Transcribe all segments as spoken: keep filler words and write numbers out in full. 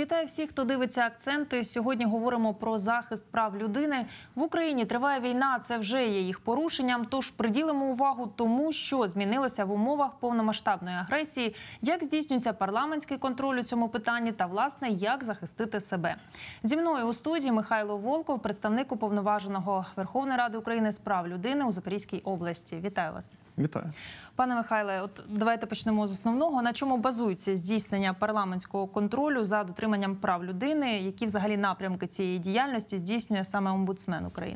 Вітаю всіх, хто дивиться «Акценти». Сьогодні говоримо про захист прав людини. В Україні триває війна, це вже є їх порушенням. Тож приділимо увагу тому, що змінилося в умовах повномасштабної агресії, як здійснюється парламентський контроль у цьому питанні та, власне, як захистити себе. Зі мною у студії Михайло Волков, представник Уповноваженого Верховної Ради України з прав людини у Запорізькій області. Вітаю вас. Вітаю. Пане Михайле, от давайте почнемо з основного. На чому базується здійснення парламентського контролю за дотриманням прав людини? Які взагалі напрямки цієї діяльності здійснює саме омбудсмен України?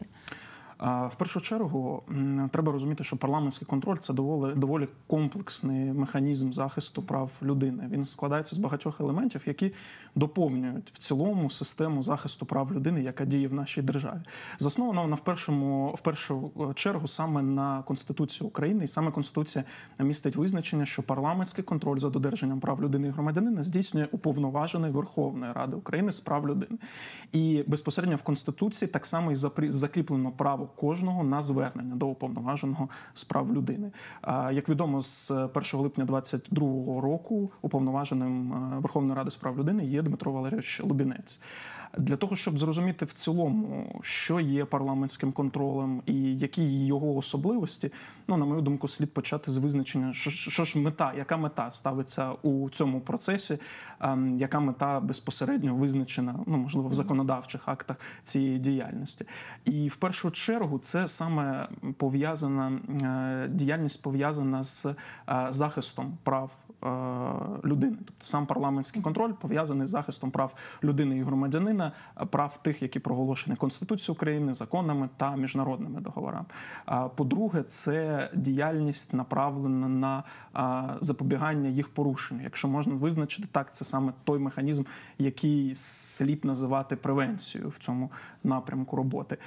В першу чергу, треба розуміти, що парламентський контроль – це доволі, доволі комплексний механізм захисту прав людини. Він складається з багатьох елементів, які доповнюють в цілому систему захисту прав людини, яка діє в нашій державі. Заснована вона в, першому, в першу чергу саме на Конституції України, і саме Конституція містить визначення, що парламентський контроль за додержанням прав людини і громадянина здійснює уповноважений Верховної Ради України з прав людини. І безпосередньо в Конституції так само і закріплено право кожного на звернення до уповноваженого з прав людини. Як відомо, з першого липня двадцять другого року уповноваженим Верховної Ради з прав людини є Дмитро Валерійович Лубінець. Для того, щоб зрозуміти в цілому, що є парламентським контролем і які його особливості, ну, на мою думку, слід почати з визначення, що, що ж мета, яка мета ставиться у цьому процесі, ем, яка мета безпосередньо визначена, ну, можливо, в законодавчих актах цієї діяльності. І в першу чергу це саме пов'язана, е, діяльність пов'язана з е, захистом прав людини. Тобто сам парламентський контроль пов'язаний з захистом прав людини і громадянина, прав тих, які проголошені Конституцією України, законами та міжнародними договорами. По-друге, це діяльність направлена на запобігання їх порушенню. Якщо можна визначити так, це саме той механізм, який слід називати превенцією в цьому напрямку роботи.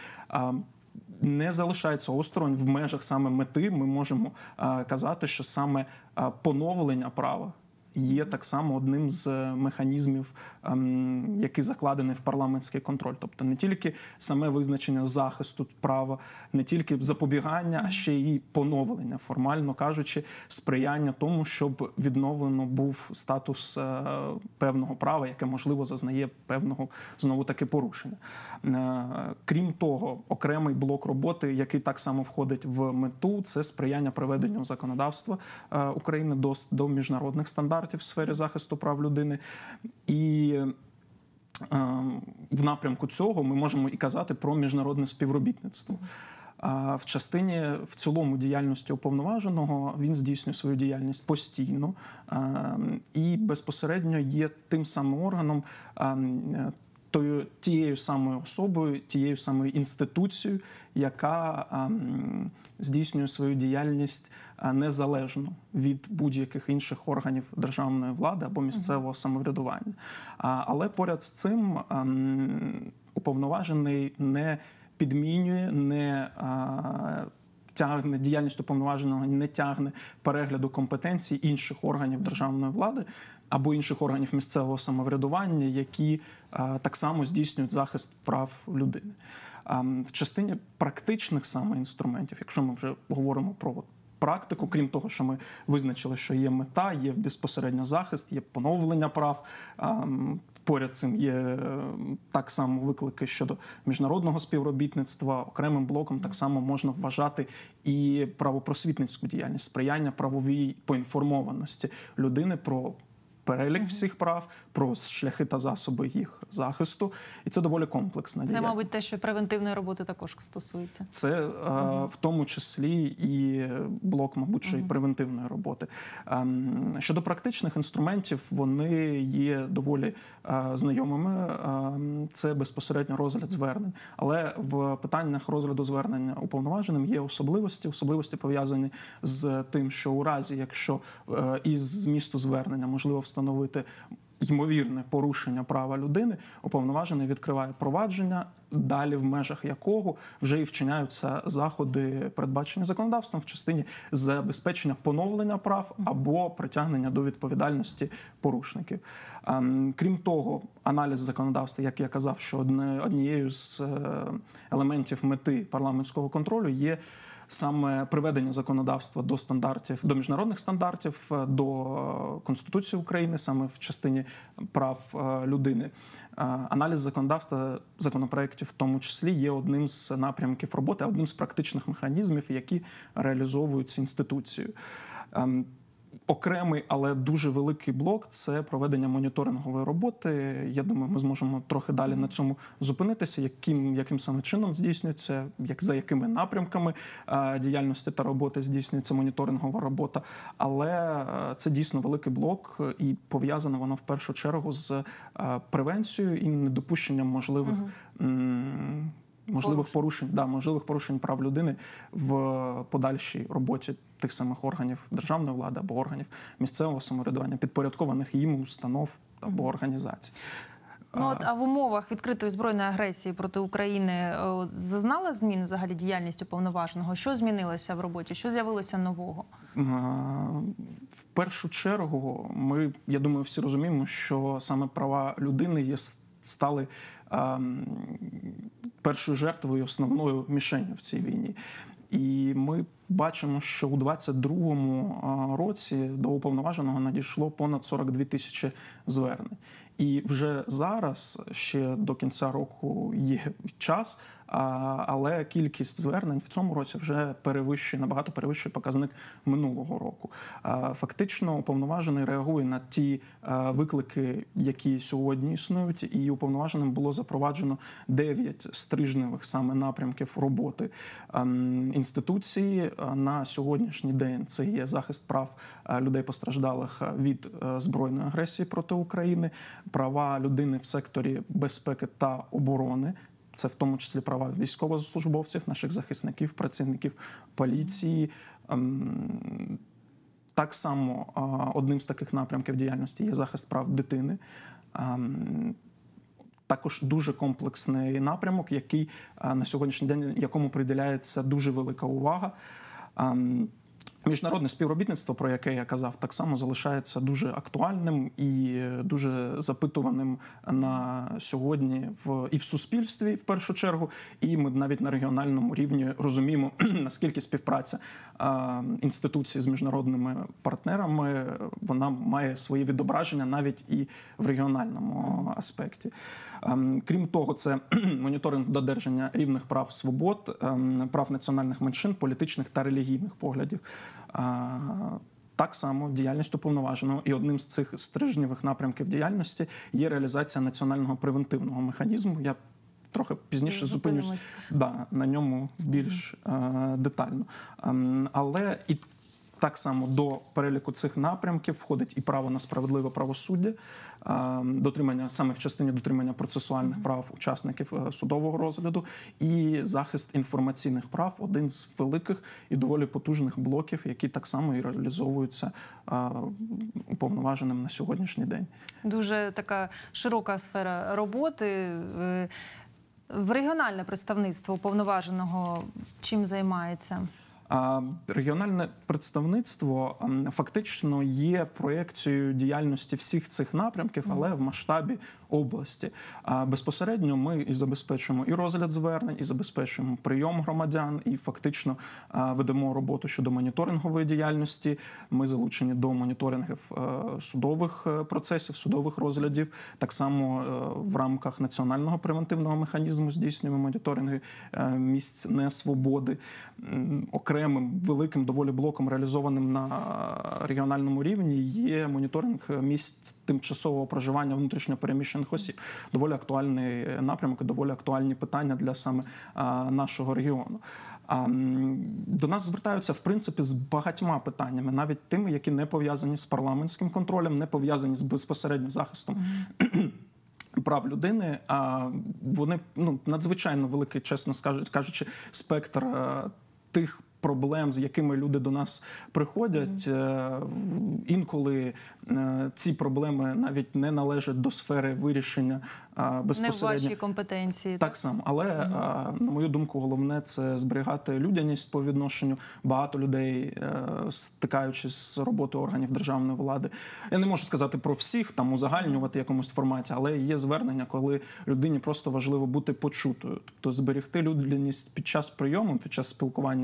Не залишається осторонь в межах саме мети. Ми можемо а, казати, що саме а, поновлення права є так само одним з механізмів, ем, який закладений в парламентський контроль. Тобто не тільки саме визначення захисту права, не тільки запобігання, а ще й поновлення, формально кажучи, сприяння тому, щоб відновлено був статус е, певного права, яке, можливо, зазнає певного, знову-таки, порушення. Е, крім того, окремий блок роботи, який так само входить в мету, це сприяння приведенню законодавства е, України до, до міжнародних стандартів в сфері захисту прав людини. І е, в напрямку цього ми можемо і казати про міжнародне співробітництво. А в частині, в цілому, діяльності уповноваженого він здійснює свою діяльність постійно е, і безпосередньо є тим самим органом, е, тою, тією самою особою, тією самою інституцією, яка ем, здійснює свою діяльність е, незалежно від будь-яких інших органів державної влади або місцевого самоврядування. А, але поряд з цим ем, уповноважений не підмінює, не е, тягне, діяльність уповноваженого не тягне перегляду компетенцій інших органів державної влади або інших органів місцевого самоврядування, які а, так само здійснюють захист прав людини. А, в частині практичних саме інструментів, якщо ми вже говоримо про практику, крім того, що ми визначили, що є мета, є безпосередньо захист, є поновлення прав, а, поряд цим є так само виклики щодо міжнародного співробітництва. Окремим блоком так само можна вважати і правопросвітницьку діяльність, сприяння правовій поінформованості людини про перелік всіх прав, про шляхи та засоби їх захисту. І це доволі комплексна діяльність. Це, мабуть, те, що превентивної роботи також стосується. Це угу. а, в тому числі і блок, мабуть, що угу. і превентивної роботи. А, щодо практичних інструментів, вони є доволі а, знайомими. А, це безпосередньо розгляд звернень. Але в питаннях розгляду звернення уповноваженим є особливості. Особливості пов'язані з тим, що у разі, якщо а, із змісту звернення можливо встановити ймовірне порушення права людини, уповноважений відкриває провадження, далі в межах якого вже і вчиняються заходи, передбачені законодавством в частині забезпечення поновлення прав або притягнення до відповідальності порушників. Крім того, аналіз законодавства, як я казав, що однією з елементів мети парламентського контролю є саме приведення законодавства до стандартів, до міжнародних стандартів, до Конституції України, саме в частині прав людини. Аналіз законодавства, законопроєктів в тому числі, є одним з напрямків роботи, одним з практичних механізмів, які реалізовуються інституцією. Окремий, але дуже великий блок – це проведення моніторингової роботи. Я думаю, ми зможемо трохи далі на цьому зупинитися, яким, яким саме чином здійснюється, як, за якими напрямками а, діяльності та роботи здійснюється моніторингова робота. Але а, це дійсно великий блок, і пов'язано воно в першу чергу з а, превенцією і недопущенням можливих угу. м- можливих порушень. порушень, да, можливих порушень прав людини в подальшій роботі тих самих органів державної влади або органів місцевого самоврядування, підпорядкованих їм установ або організацій. Ну, от, а в умовах відкритої збройної агресії проти України о, зазнала змін взагалі діяльність уповноваженого? Що змінилося в роботі? Що з'явилося нового? В першу чергу, ми, я думаю, всі розуміємо, що саме права людини є, стали першою жертвою, основною мішенью в цій війні. І ми бачимо, що у двадцять другому році до уповноваженого надійшло понад сорок дві тисячі звернень. І вже зараз, ще до кінця року є час, але кількість звернень в цьому році вже перевищує, набагато перевищує показник минулого року. Фактично, уповноважений реагує на ті виклики, які сьогодні існують, і уповноваженим було запроваджено дев'ять стрижневих саме напрямків роботи інституції. На сьогоднішній день це є захист прав людей, постраждалих від збройної агресії проти України, права людини в секторі безпеки та оборони. Це в тому числі права військовослужбовців, наших захисників, працівників поліції. Так само одним з таких напрямків діяльності є захист прав дитини. Також дуже комплексний напрямок, який на сьогоднішній день, якому приділяється дуже велика увага. Міжнародне співробітництво, про яке я казав, так само залишається дуже актуальним і дуже запитуваним на сьогодні в, і в суспільстві, в першу чергу, і ми навіть на регіональному рівні розуміємо, наскільки співпраця а, інституцій з міжнародними партнерами, вона має свої відображення навіть і в регіональному аспекті. А, крім того, це моніторинг додержання рівних прав свобод, а, прав національних меншин, політичних та релігійних поглядів. Так само діяльність уповноваженого, і одним з цих стрижневих напрямків діяльності є реалізація національного превентивного механізму. Я трохи пізніше зупинюсь да, на ньому більш mm. детально. Але і так само до переліку цих напрямків входить і право на справедливе правосуддя, дотримання саме в частині дотримання процесуальних mm-hmm. прав учасників судового розгляду і захист інформаційних прав, один з великих і доволі потужних блоків, які так само і реалізовуються уповноваженим на сьогоднішній день. Дуже така широка сфера роботи. В регіональне представництво уповноваженого чим займається? Регіональне представництво фактично є проєкцією діяльності всіх цих напрямків, але в масштабі області. Безпосередньо ми і забезпечуємо і розгляд звернень, і забезпечуємо прийом громадян, і фактично ведемо роботу щодо моніторингової діяльності. Ми залучені до моніторингів судових процесів, судових розглядів. Так само в рамках національного превентивного механізму здійснюємо моніторинги місць несвободи. Окремим великим доволі блоком, реалізованим на регіональному рівні, є моніторинг місць тимчасового проживання внутрішньо переміщених осіб. Доволі актуальний напрямок, доволі актуальні питання для саме нашого регіону. До нас звертаються, в принципі, з багатьма питаннями, навіть тими, які не пов'язані з парламентським контролем, не пов'язані з безпосередньо захистом mm-hmm. прав людини. А вони ну, надзвичайно великий, чесно кажучи, спектр тих проблем, з якими люди до нас приходять. Mm-hmm. Інколи ці проблеми навіть не належать до сфери вирішення безпосередньо. Не в вашій компетенції. Так само. Але, mm-hmm. на мою думку, головне – це зберігати людяність по відношенню. Багато людей, стикаючись з роботою органів державної влади, я не можу сказати про всіх, там узагальнювати в якомусь форматі, але є звернення, коли людині просто важливо бути почутою. Тобто зберегти людяність під час прийому, під час спілкування з заявником,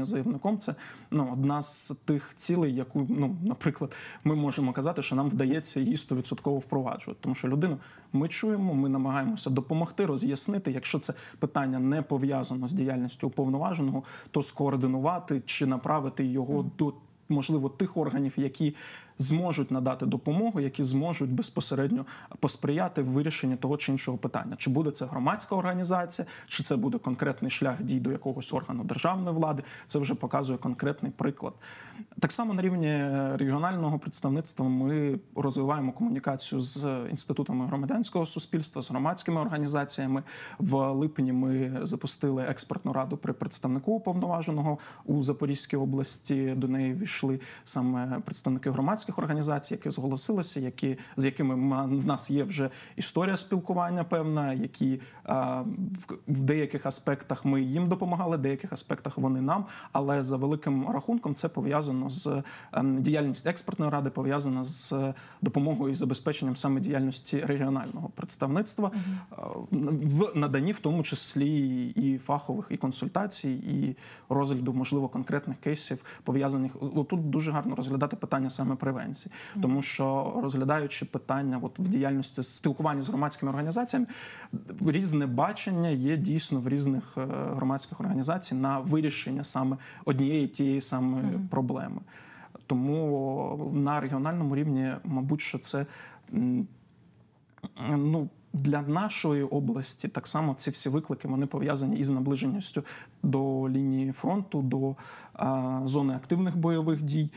представником, це ну, одна з тих цілей, яку, ну, наприклад, ми можемо казати, що нам вдається її сто відсотків впроваджувати. Тому що людину ми чуємо, ми намагаємося допомогти, роз'яснити. Якщо це питання не пов'язано з діяльністю уповноваженого, то скоординувати чи направити його mm. до, можливо, тих органів, які зможуть надати допомогу, які зможуть безпосередньо посприяти в вирішенні того чи іншого питання. Чи буде це громадська організація, чи це буде конкретний шлях дій до якогось органу державної влади. Це вже показує конкретний приклад. Так само на рівні регіонального представництва ми розвиваємо комунікацію з інститутами громадянського суспільства, з громадськими організаціями. В липні ми запустили експертну раду при представнику уповноваженого у Запорізькій області. До неї війшли саме представники громадських організацій, які зголосилися, які, з якими в нас є вже історія спілкування певна, які а, в, в деяких аспектах ми їм допомагали, в деяких аспектах вони нам, але за великим рахунком це пов'язано з а, діяльність експертної ради, пов'язана з допомогою і забезпеченням саме діяльності регіонального представництва mm-hmm. в наданні в тому числі і фахових, і консультацій, і розгляду, можливо, конкретних кейсів пов'язаних. Тут дуже гарно розглядати питання саме превенції. Тому що, розглядаючи питання от, в діяльності спілкування з громадськими організаціями, різне бачення є дійсно в різних громадських організаціях на вирішення саме однієї тієї самої mm-hmm. проблеми. Тому на регіональному рівні, мабуть, що це, ну, для нашої області так само ці всі виклики, вони пов'язані із наближеністю до лінії фронту, до а, зони активних бойових дій.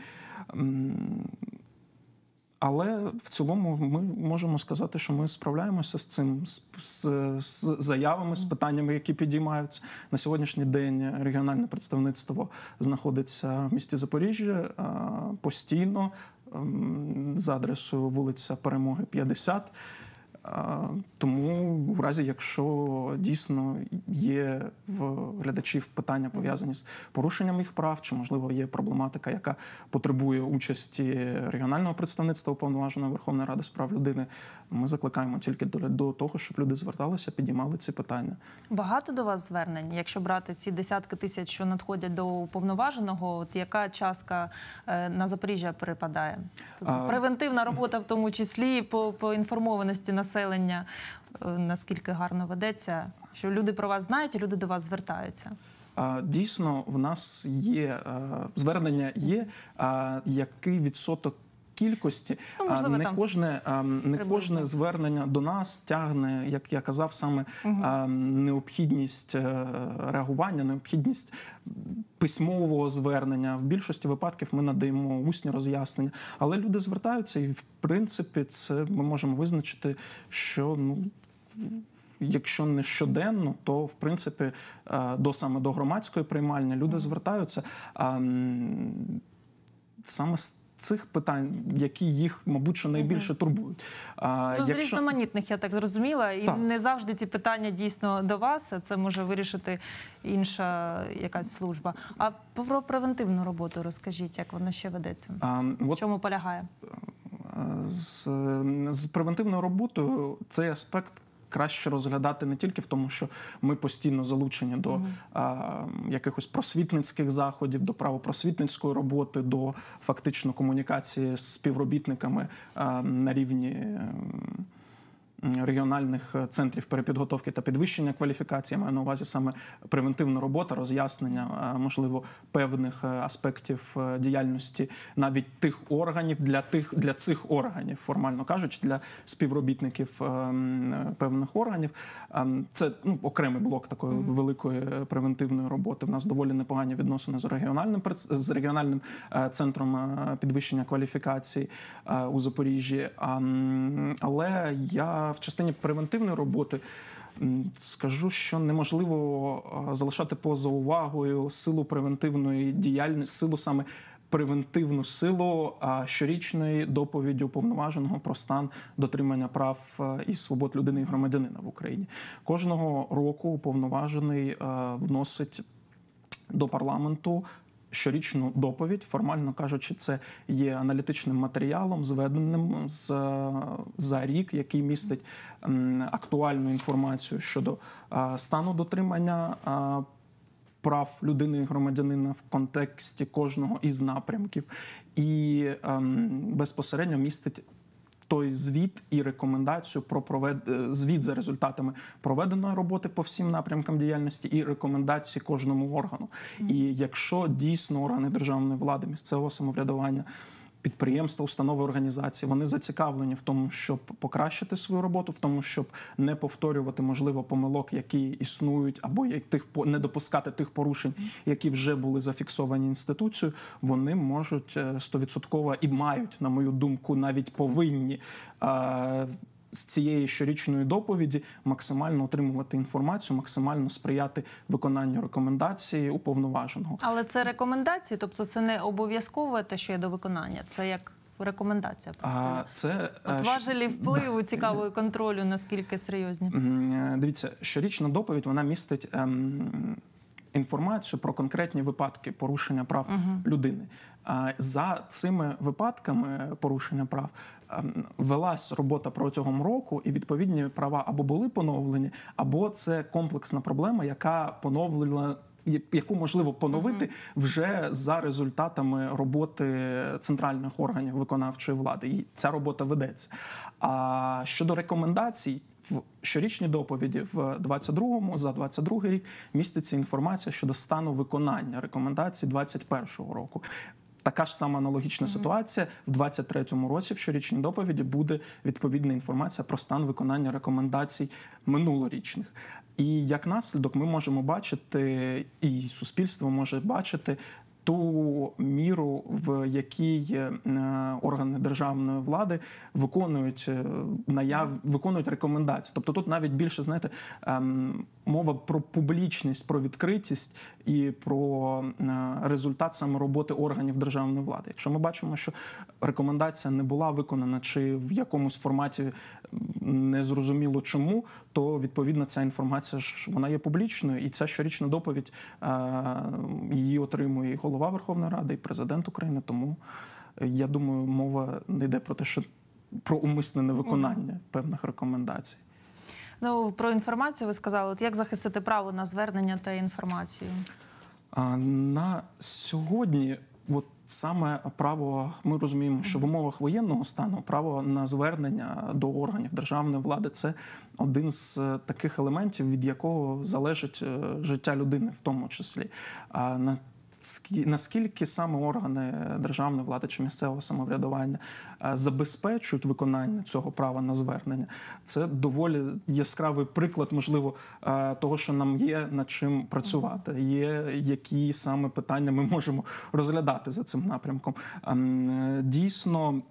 Але в цілому ми можемо сказати, що ми справляємося з цим, з, з, з заявами, з питаннями, які підіймаються. На сьогоднішній день регіональне представництво знаходиться в місті Запоріжжя постійно за адресою вулиця Перемоги, п'ятдесят. Тому в разі, якщо дійсно є в глядачів питання пов'язані з порушенням їх прав, чи, можливо, є проблематика, яка потребує участі регіонального представництва Уповноваженої Верховної Ради з прав людини, ми закликаємо тільки до, до того, щоб люди зверталися, підіймали ці питання. Багато до вас звернень? Якщо брати ці десятки тисяч, що надходять до Уповноваженого, от яка частка на Запоріжжя припадає? Тобто, превентивна робота в тому числі по, по інформованості населення. Населення, наскільки гарно ведеться, що люди про вас знають і люди до вас звертаються? Дійсно, в нас є звернення, є, який відсоток кількості. Ну, можливо, не кожне, не кожне звернення до нас тягне, як я казав, саме угу. необхідність реагування, необхідність письмового звернення. В більшості випадків ми надаємо усні роз'яснення. Але люди звертаються і, в принципі, це ми можемо визначити, що, ну, якщо не щоденно, то, в принципі, до саме до громадської приймальні люди звертаються саме з цих питань, які їх, мабуть, що найбільше турбують. А, ну, якщо... З різноманітних, я так зрозуміла, і так. Не завжди ці питання дійсно до вас, це може вирішити інша якась служба. А про превентивну роботу розкажіть, як вона ще ведеться? А, в чому от... полягає? З, з превентивною роботою цей аспект краще розглядати не тільки в тому, що ми постійно залучені до mm-hmm. а, якихось просвітницьких заходів, до правопросвітницької роботи, до фактично комунікації з співробітниками а, на рівні регіональних центрів перепідготовки та підвищення кваліфікації. Я маю на увазі саме превентивна робота, роз'яснення, можливо, певних аспектів діяльності навіть тих органів, для тих для цих органів, формально кажучи, для співробітників певних органів. Це, ну, окремий блок такої mm-hmm. великої превентивної роботи. В нас доволі непогані відносини з регіональним з регіональним центром підвищення кваліфікації у Запоріжжі. Але я в частині превентивної роботи скажу, що неможливо залишати поза увагою силу превентивної діяльності, силу саме превентивну силу щорічної доповіді уповноваженого про стан дотримання прав і свобод людини і громадянина в Україні. Кожного року уповноважений вносить до парламенту щорічну доповідь, формально кажучи, це є аналітичним матеріалом, зведеним з, за рік, який містить м, актуальну інформацію щодо а, стану дотримання а, прав людини і громадянина в контексті кожного із напрямків і ем, безпосередньо містить той звіт і рекомендацію про провед... звіт за результатами проведеної роботи по всім напрямкам діяльності і рекомендації кожному органу. Mm. І якщо дійсно органи державної влади, місцевого самоврядування, підприємства, установи, організації, вони зацікавлені в тому, щоб покращити свою роботу, в тому, щоб не повторювати, можливо, помилок, які існують, або тих, не допускати тих порушень, які вже були зафіксовані інституцією, вони можуть стовідсотково і мають, на мою думку, навіть повинні з цієї щорічної доповіді максимально отримувати інформацію, максимально сприяти виконанню рекомендацій уповноваженого. Але це рекомендації, тобто це не обов'язково те, що є до виконання, це як рекомендація. А, це, От важелі впливу цікавого контролю, наскільки серйозні? Дивіться, щорічна доповідь, вона містить ем, інформацію про конкретні випадки порушення прав угу. людини. За цими випадками порушення прав велась робота протягом року, і відповідні права або були поновлені, або це комплексна проблема, яка поновлена, яку можливо поновити вже за результатами роботи центральних органів виконавчої влади. І ця робота ведеться. А щодо рекомендацій, в щорічній доповіді в двадцять другому, за двадцять другий рік міститься інформація щодо стану виконання рекомендацій двадцять першого року. Така ж сама аналогічна mm-hmm. ситуація. В двадцять третьому році в щорічній доповіді буде відповідна інформація про стан виконання рекомендацій минулорічних. І як наслідок ми можемо бачити, і суспільство може бачити, ту міру, в якій органи державної влади виконують наяв, виконують рекомендації. Тобто тут навіть більше, знаєте, мова про публічність, про відкритість і про результат саме роботи органів державної влади. Якщо ми бачимо, що рекомендація не була виконана чи в якомусь форматі не зрозуміло чому, то відповідно ця інформація ж вона є публічною, і ця щорічна доповідь її отримує і голова Верховної Ради, і президент України. Тому я думаю, мова не йде про те, що про умисне невиконання mm. певних рекомендацій. Ну, про інформацію ви сказали. От як захистити право на звернення та інформацію? А, на сьогодні от саме право, ми розуміємо, що в умовах воєнного стану право на звернення до органів державної влади – це один з таких елементів, від якого залежить життя людини в тому числі. А на наскільки саме органи державної влади чи місцевого самоврядування забезпечують виконання цього права на звернення, це доволі яскравий приклад, можливо, того, що нам є над чим працювати, є які саме питання ми можемо розглядати за цим напрямком. Дійсно,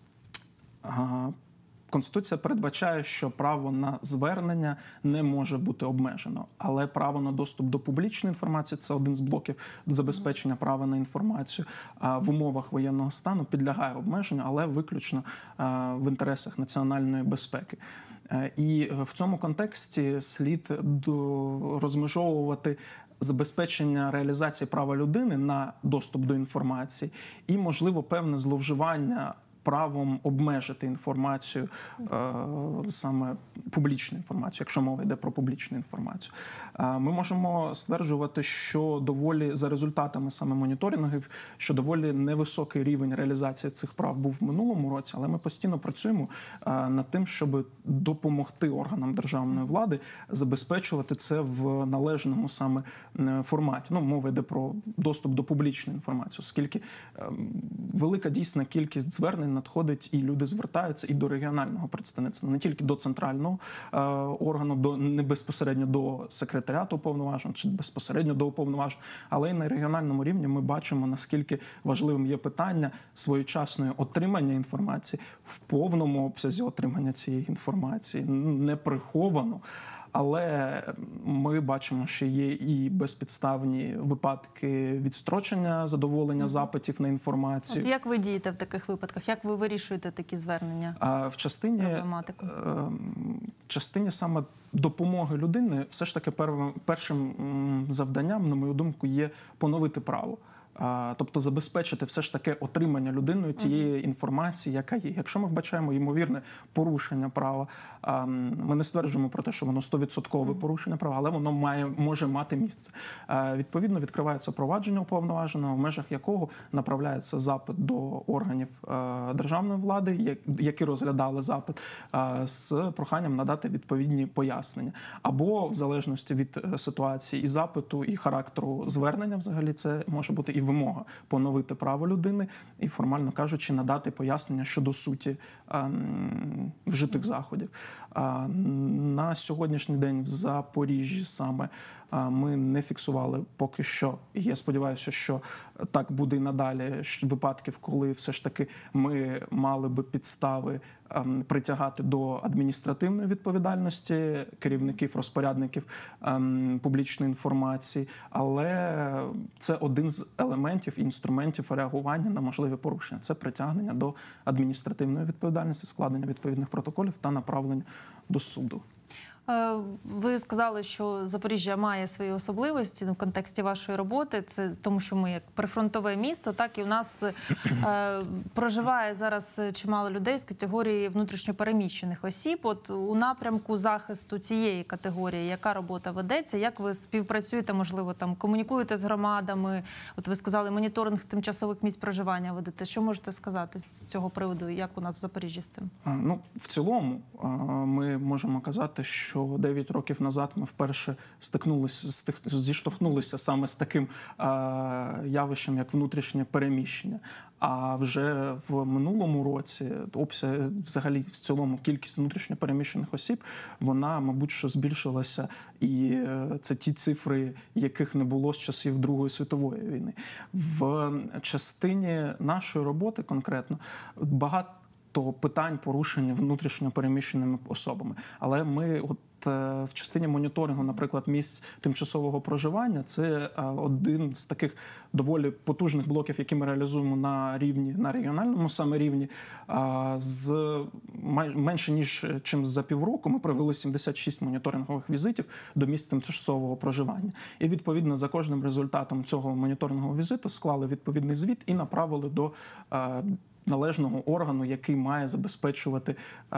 Конституція передбачає, що право на звернення не може бути обмежено, але право на доступ до публічної інформації – це один з блоків забезпечення права на інформацію в умовах воєнного стану підлягає обмеженню, але виключно в інтересах національної безпеки. І в цьому контексті слід розмежовувати забезпечення реалізації права людини на доступ до інформації і, можливо, певне зловживання правом обмежити інформацію, е, саме публічну інформацію, якщо мова йде про публічну інформацію. Е, ми можемо стверджувати, що доволі, за результатами саме моніторингів, що доволі невисокий рівень реалізації цих прав був в минулому році, але ми постійно працюємо е, над тим, щоб допомогти органам державної влади забезпечувати це в належному саме форматі. Ну, мова йде про доступ до публічної інформації, оскільки е, велика дійсна кількість звернень надходить, і люди звертаються і до регіонального представництва, не тільки до центрального е, органу, до, не безпосередньо до секретаріату уповноваженого чи безпосередньо до уповноваженого, але й на регіональному рівні ми бачимо, наскільки важливим є питання своєчасної отримання інформації, в повному обсязі отримання цієї інформації, не приховано. Але ми бачимо, що є і безпідставні випадки відстрочення задоволення запитів на інформацію. От як ви дієте в таких випадках? Як ви вирішуєте такі звернення? А в частині, в частині саме допомоги людини все ж таки першим завданням, на мою думку, є поновити право. Тобто забезпечити все ж таки отримання людиною тієї інформації, яка є. Якщо ми вбачаємо ймовірне порушення права, ми не стверджуємо про те, що воно сто відсотків порушення права, але воно має, може мати місце. Відповідно, відкривається провадження уповноваженого, в межах якого направляється запит до органів державної влади, які розглядали запит, з проханням надати відповідні пояснення. Або, в залежності від ситуації і запиту, і характеру звернення, взагалі, це може бути і вимога поновити право людини і, формально кажучи, надати пояснення щодо суті вжитих заходів. На сьогоднішній день в Запоріжжі саме ми не фіксували поки що, і я сподіваюся, що так буде і надалі, випадків, коли все ж таки ми мали би підстави притягати до адміністративної відповідальності керівників, розпорядників публічної інформації, але це один з елементів, інструментів реагування на можливі порушення. Це притягнення до адміністративної відповідальності, складення відповідних протоколів та направлення до суду. Ви сказали, що Запоріжжя має свої особливості в контексті вашої роботи. Це тому, що ми як прифронтове місто, так і у нас е, проживає зараз чимало людей з категорії внутрішньопереміщених осіб. От у напрямку захисту цієї категорії, яка робота ведеться, як ви співпрацюєте, можливо, там комунікуєте з громадами? От ви сказали, моніторинг тимчасових місць проживання ведете. Що можете сказати з цього приводу, як у нас в Запоріжжі з цим? Ну, в цілому ми можемо казати, що що дев'ять років назад ми вперше стикнулися, зіштовхнулися саме з таким а, явищем, як внутрішнє переміщення. А вже в минулому році обсяг, взагалі в цілому кількість внутрішньо переміщених осіб, вона, мабуть, що збільшилася. І це ті цифри, яких не було з часів Другої світової війни. В частині нашої роботи конкретно багато то питань порушення внутрішньо переміщеними особами. Але ми от в частині моніторингу, наприклад, місць тимчасового проживання, це один з таких доволі потужних блоків, які ми реалізуємо на рівні, на регіональному саме рівні. З менше ніж чим за півроку ми провели сімдесят шість моніторингових візитів до місць тимчасового проживання. І, відповідно, за кожним результатом цього моніторингового візиту склали відповідний звіт і направили до належного органу, який має забезпечувати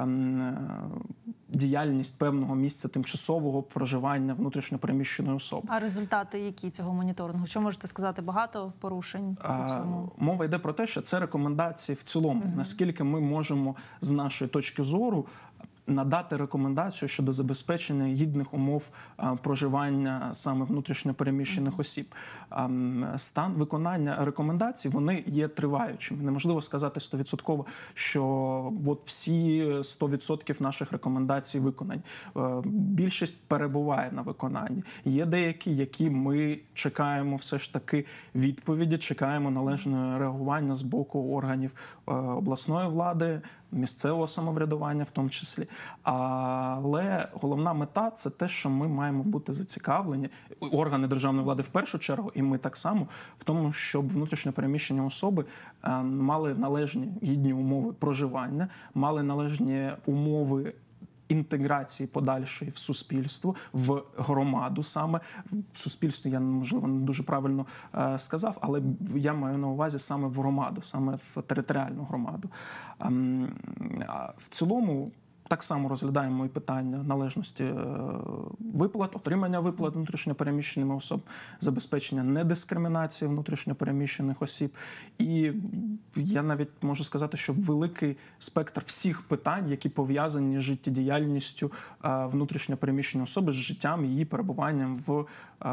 діяльність певного місця тимчасового проживання внутрішньо переміщеної особи. А результати які цього моніторингу? Що можете сказати? Багато порушень у цьому? Мова йде про те, що це рекомендації в цілому. Угу. Наскільки ми можемо з нашої точки зору надати рекомендацію щодо забезпечення гідних умов проживання саме внутрішньо переміщених осіб. Стан виконання рекомендацій, вони є триваючими. Неможливо сказати сто відсотків, що от всі сто відсотків наших рекомендацій виконані. Більшість перебуває на виконанні. Є деякі, які ми чекаємо все ж таки відповіді, чекаємо належного реагування з боку органів обласної влади, місцевого самоврядування в тому числі. Але головна мета – це те, що ми маємо бути зацікавлені, органи державної влади в першу чергу, і ми так само, в тому, щоб внутрішньо переміщені особи мали належні гідні умови проживання, мали належні умови інтеграції подальшої в суспільство, в громаду саме. В суспільство я, можливо, не дуже правильно е, сказав, але я маю на увазі саме в громаду, саме в територіальну громаду. Е, в цілому, так само розглядаємо і питання належності виплат, отримання виплат внутрішньо переміщеними осіб, забезпечення недискримінації внутрішньо переміщених осіб. І я навіть можу сказати, що великий спектр всіх питань, які пов'язані з життєдіяльністю внутрішньо переміщеної особи, з життям, її перебуванням в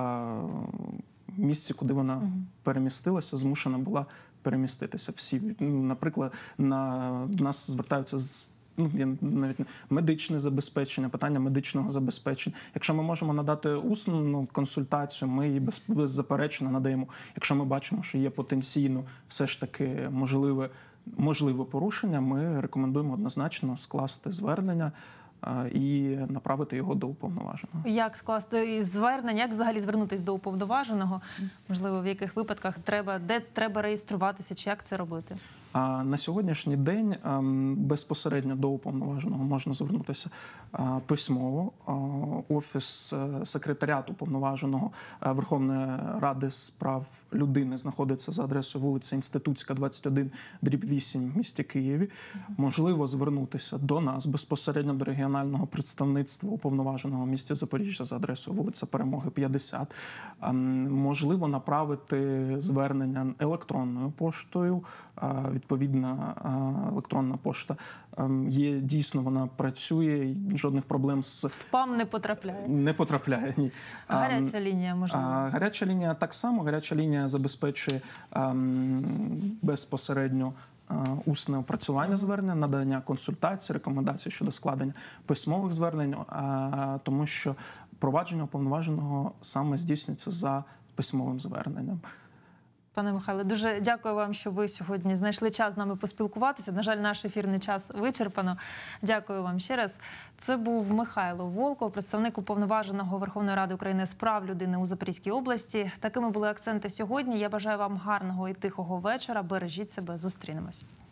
місці, куди вона угу. перемістилася, змушена була переміститися. Всі, наприклад, на нас звертаються з Ну, навіть медичне забезпечення, питання медичного забезпечення. Якщо ми можемо надати усну консультацію, ми її без, беззаперечно надаємо. Якщо ми бачимо, що є потенційно все ж таки можливе, можливе порушення, ми рекомендуємо однозначно скласти звернення і направити його до уповноваженого. Як скласти звернення, як взагалі звернутися до уповноваженого? Можливо, в яких випадках треба, де треба реєструватися, чи як це робити? А на сьогоднішній день ем, безпосередньо до уповноваженого можна звернутися а, письмово. А, Офіс е, секретаріату уповноваженого е, Верховної Ради з прав людини знаходиться за адресою вулиця Інститутська, двадцять один, дріб вісім в місті Києві. Можливо звернутися до нас безпосередньо до регіонального представництва уповноваженого в місті Запоріжжя за адресою вулиця Перемоги, п'ятдесят. Ем, Можливо направити звернення електронною поштою. Відповідна електронна пошта є, дійсно вона працює, жодних проблем з... Спам не потрапляє? Не потрапляє, ні. Гаряча лінія, можливо? Гаряча лінія так само. Гаряча лінія забезпечує безпосередньо усне опрацювання звернення, надання консультацій, рекомендацій щодо складення письмових звернень, тому що провадження уповноваженого саме здійснюється за письмовим зверненням. Пане Михайле, дуже дякую вам, що ви сьогодні знайшли час з нами поспілкуватися. На жаль, наш ефірний час вичерпано. Дякую вам ще раз. Це був Михайло Волков, представник уповноваженого Верховної Ради України з прав людини у Запорізькій області. Такими були акценти сьогодні. Я бажаю вам гарного і тихого вечора. Бережіть себе. Зустрінемось.